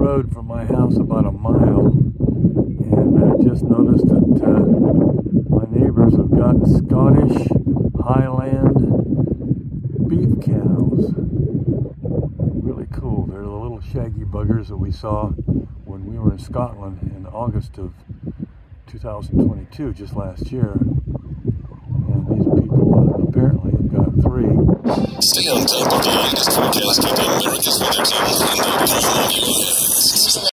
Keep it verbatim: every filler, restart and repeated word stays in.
road from my house about a mile, and I just noticed that uh, my neighbors have got Scottish Highland beef cows. Really cool. They're the little shaggy buggers that we saw when we were in Scotland in August of two thousand twenty-two, just last year. And these people uh, apparently have got three. Stay on top of the latest forecast of America's weather team and